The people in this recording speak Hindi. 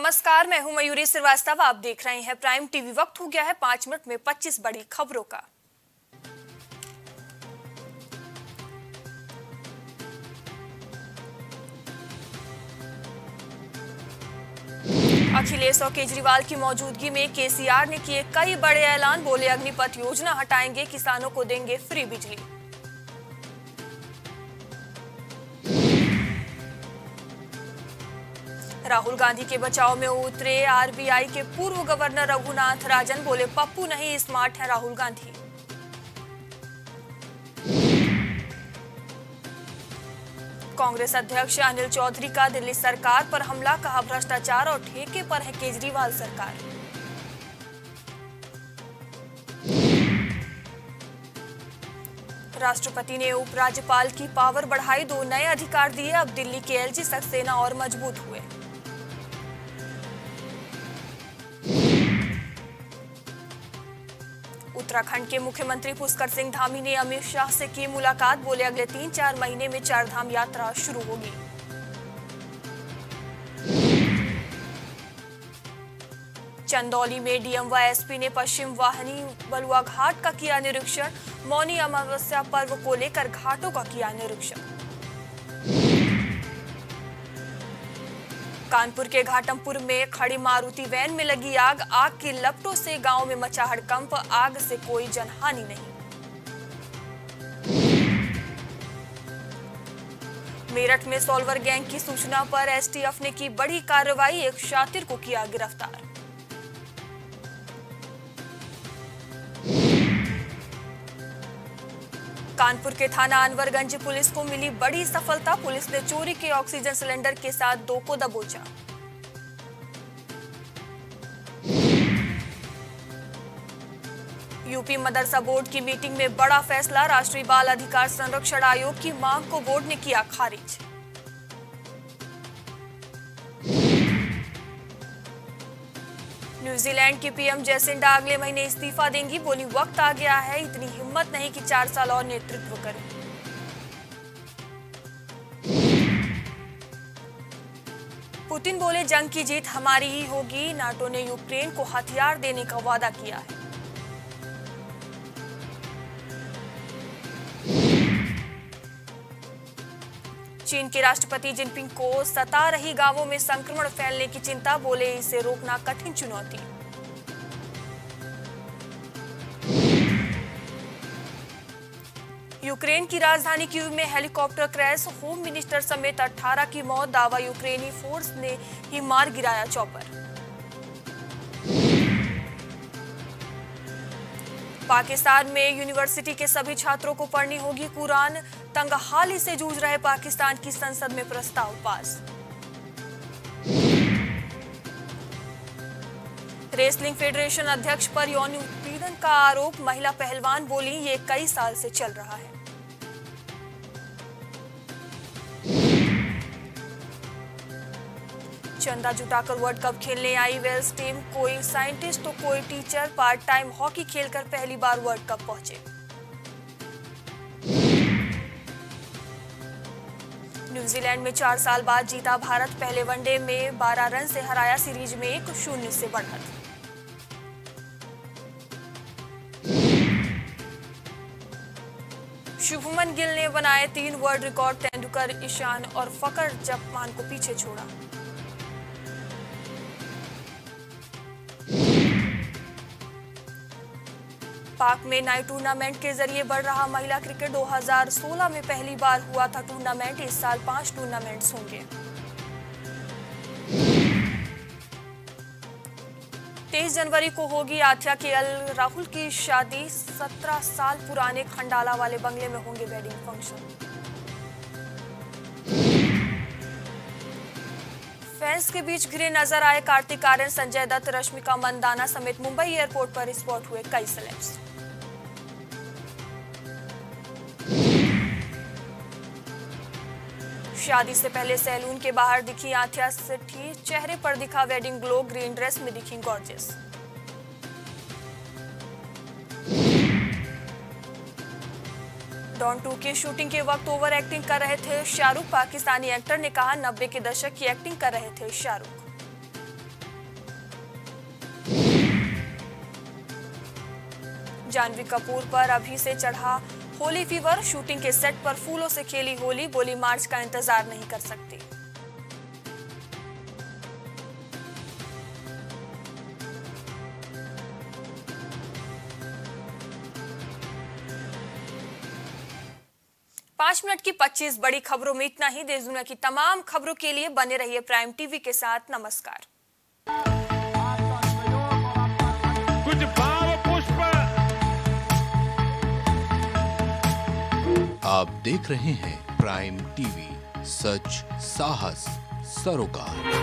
नमस्कार, मैं हूं मयूरी श्रीवास्तव। आप देख रहे हैं प्राइम टीवी। वक्त हो गया है 5 मिनट में 25 बड़ी खबरों का। अखिलेश और केजरीवाल की मौजूदगी में केसीआर ने किए कई बड़े ऐलान। बोले अग्निपथ योजना हटाएंगे, किसानों को देंगे फ्री बिजली। राहुल गांधी के बचाव में उतरे आरबीआई के पूर्व गवर्नर रघुनाथ राजन। बोले पप्पू नहीं, स्मार्ट है राहुल गांधी। कांग्रेस अध्यक्ष अनिल चौधरी का दिल्ली सरकार पर हमला। कहा भ्रष्टाचार और ठेके पर है केजरीवाल सरकार। राष्ट्रपति ने उपराज्यपाल की पावर बढ़ाई, 2 नए अधिकार दिए। अब दिल्ली के एलजी सक्सेना और मजबूत हुए। उत्तराखंड के मुख्यमंत्री पुष्कर सिंह धामी ने अमित शाह से की मुलाकात। बोले अगले 3-4 महीने में 4 धाम यात्रा शुरू होगी। चंदौली में डीएम व एसपी ने पश्चिम वाहिनी बलुआ घाट का किया निरीक्षण। मौनी अमावस्या पर्व को लेकर घाटों का किया निरीक्षण। कानपुर के घाटमपुर में खड़ी मारुति वैन में लगी आग। आग की लपटों से गांव में मचा हड़कंप। आग से कोई जनहानि नहीं। मेरठ में सॉल्वर गैंग की सूचना पर एसटीएफ ने की बड़ी कार्रवाई। एक शातिर को किया गिरफ्तार। कानपुर के थाना अनवरगंज पुलिस को मिली बड़ी सफलता। पुलिस ने चोरी के ऑक्सीजन सिलेंडर के साथ 2 को दबोचा। यूपी मदरसा बोर्ड की मीटिंग में बड़ा फैसला। राष्ट्रीय बाल अधिकार संरक्षण आयोग की मांग को बोर्ड ने किया खारिज। न्यूजीलैंड की पीएम जैसिंडा अगले महीने इस्तीफा देंगी। बोली वक्त आ गया है, इतनी हिम्मत नहीं कि 4 साल और नेतृत्व करें। पुतिन बोले जंग की जीत हमारी ही होगी। नाटो ने यूक्रेन को हथियार देने का वादा किया है। चीन के राष्ट्रपति जिनपिंग को सता रही गांवों में संक्रमण फैलने की चिंता। बोले इसे रोकना कठिन चुनौती। यूक्रेन की राजधानी कीव में हेलीकॉप्टर क्रैश। होम मिनिस्टर समेत 18 की मौत। दावा यूक्रेनी फोर्स ने ही मार गिराया चॉपर। पाकिस्तान में यूनिवर्सिटी के सभी छात्रों को पढ़नी होगी कुरान। तंगहाली से जूझ रहे पाकिस्तान की संसद में प्रस्ताव पास। रेसलिंग फेडरेशन अध्यक्ष पर यौन उत्पीड़न का आरोप। महिला पहलवान बोली ये कई साल से चल रहा है। चंदा जुटाकर वर्ल्ड कप खेलने आई वेल्स टीम। कोई साइंटिस्ट तो कोई टीचर। पार्ट टाइम हॉकी खेलकर पहली बार वर्ल्ड कप पहुंचे। न्यूजीलैंड में 4 साल बाद जीता भारत। पहले वनडे में 12 रन से हराया। सीरीज में 1-0 से बढ़त। शुभमन गिल ने बनाए 3 वर्ल्ड रिकॉर्ड। तेंदुलकर, ईशान और फकर जमान को पीछे छोड़ा। पाक में नाइट टूर्नामेंट के जरिए बढ़ रहा महिला क्रिकेट। 2016 में पहली बार हुआ था टूर्नामेंट। इस साल 5 टूर्नामेंट्स होंगे। 23 जनवरी को होगी आथ्या के एल राहुल की शादी। 17 साल पुराने खंडाला वाले बंगले में होंगे वेडिंग फंक्शन। फैंस के बीच घिरे नजर आए कार्तिक आर्यन, संजय दत्त, रश्मिका मंदाना समेत मुंबई एयरपोर्ट पर स्पॉट हुए कई सेलेब्स। शादी से पहले सैलून के बाहर दिखी आथ्या सेठी। चेहरे पर दिखा वेडिंग ग्लो। ग्रीन ड्रेस में दिखी गॉर्जियस। डॉन 2 की शूटिंग के वक्त ओवर एक्टिंग कर रहे थे शाहरुख। पाकिस्तानी एक्टर ने कहा 90 के दशक की एक्टिंग कर रहे थे शाहरुख। जानवी कपूर पर अभी से चढ़ा होली फीवर। शूटिंग के सेट पर फूलों से खेली होली, बोली मार्च का इंतजार नहीं कर सकती। पांच मिनट की 25 बड़ी खबरों में इतना ही। देश दुनिया की तमाम खबरों के लिए बने रहिए प्राइम टीवी के साथ। नमस्कार। कुछ भाव पुष्प। आप देख रहे हैं प्राइम टीवी, सच साहस सरोकार।